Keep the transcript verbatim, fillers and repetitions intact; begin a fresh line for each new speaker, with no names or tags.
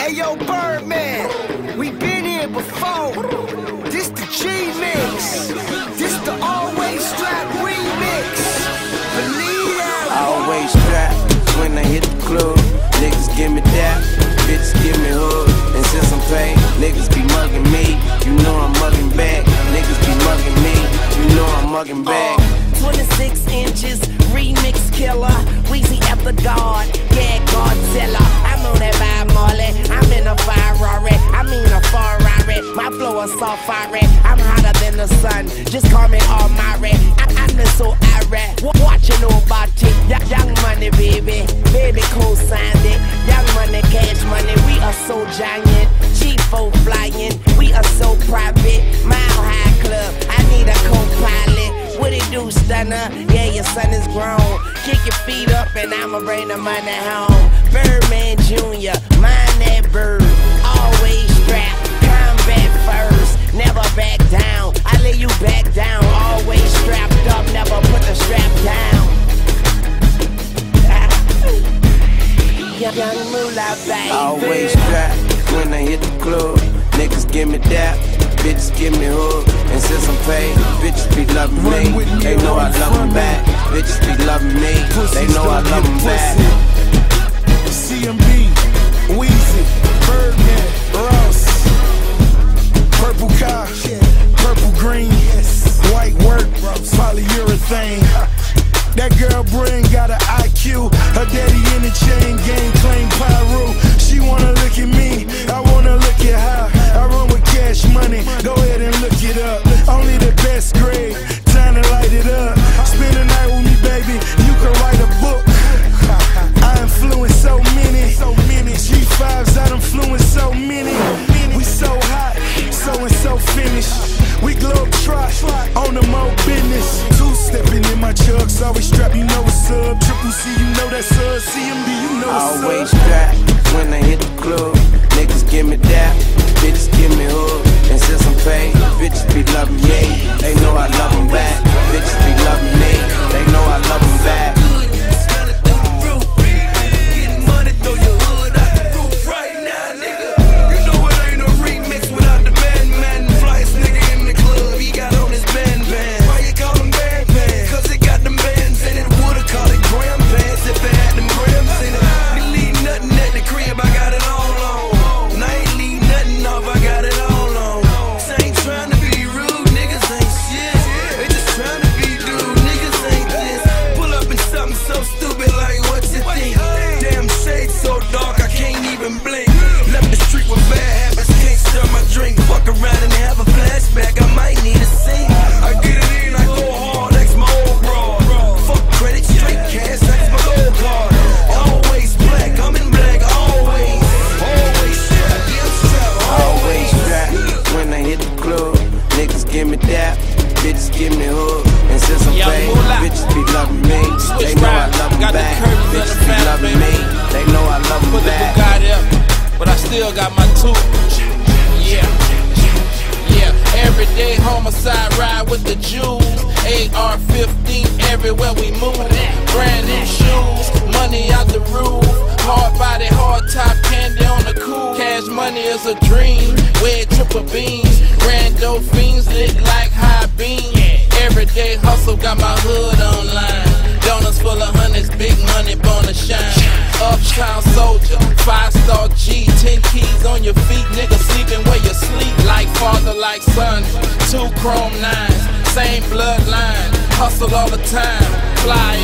Ayo, Birdman, we been here before. This the G-Mix. This the Always Strap remix. Believe that.
Always strap when I hit the club. Niggas give me that, bitches give me hood. And since I'm paid, niggas be mugging me. You know I'm mugging back. Niggas be mugging me. You know I'm mugging back.
Uh, twenty-six inches, remix killer. Weezy at the guard, yeah, Godzilla. I'm on that vibe, Marley. I'm in a Ferrari. I mean a Ferrari. My flow is so fiery. I'm hotter than the sun. Just call me Almighty. I I'm the so irate. Watching nobody. Young money, baby. Baby co-signed it. Young money, cash money. We are so giant. Cheap folk flying. We are so private. Mile High Club. I need a co-pilot. What it do, stunner? Yeah, your son is grown. Kick your feet up and I'ma bring the money home. Birdman Junior, mind that bird. Always strapped, combat first. Never back down, I lay you back down. Always strapped up, never put the strap down. Young moolah, baby.
Always strapped when I hit the club. Niggas give me that, bitches give me hood. And since I'm paid, bitches be loving me. They know I love them back. Bitches be loving me. They know I love them back.
C M B, Weezy, Birdman, Ross, purple car, purple green, white work, polyurethane. That girl brain got an I Q. Her daddy in the chain gang claim pyro. She wanna look at me, I wanna look at her. I run with cash money, go ahead and look it up. Only the best grade, time to light it up. Spend the night with me, baby, you can write a book. I influence so many, so many G fives, I influence so many. We so hot, so and so finished. We globe trot on the mo business. Two stepping in my chucks, always strap, you know what's up. Triple C, you know that's us. C M B, you know what's up.
Always strapped when I hit the club. Niggas give me that, bitches give me hood. And since I'm paid, bitches be loving me. They know I love them back. Bitches be loving me. They know I love them back. Give me that, bitches give me hood. And since I'm paid, bitches be loving me. They know I love them back. Bitches be loving me. They know I love them back.
Put the Bugatti up, but I still got my two. Yeah, yeah. Everyday homicide, ride with the Jews. A R fifteen everywhere we move. Brand new shoes, money out the roof. Hard body, hard top, candy on the cool. Cash money is a dream. Wear triple beams. Rando fiends lit like high beam. Everyday hustle, got my hood online. Donuts full of hundreds, big money, born to shine. Uptown soldier, five star G, ten keys on your feet, nigga sleeping where you sleep. Like father, like son, two chrome nines, same bloodline. Hustle all the time, fly